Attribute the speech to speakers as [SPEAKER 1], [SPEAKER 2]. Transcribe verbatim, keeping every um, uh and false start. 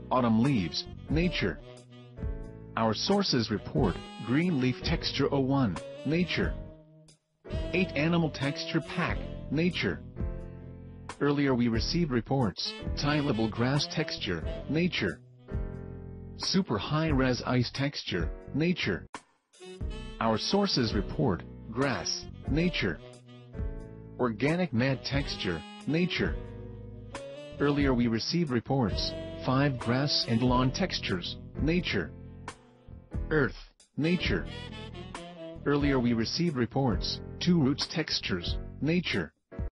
[SPEAKER 1] Autumn leaves, nature. Our sources report, green leaf texture oh one, nature. eight animal texture pack, nature. Earlier we received reports, tileable grass texture, nature. Super high-res ice texture, nature. Our sources report, grass, nature. Organic mat texture, nature. Earlier we received reports, five grass and lawn textures, nature. Earth, nature. Earlier we received reports, two roots textures, nature.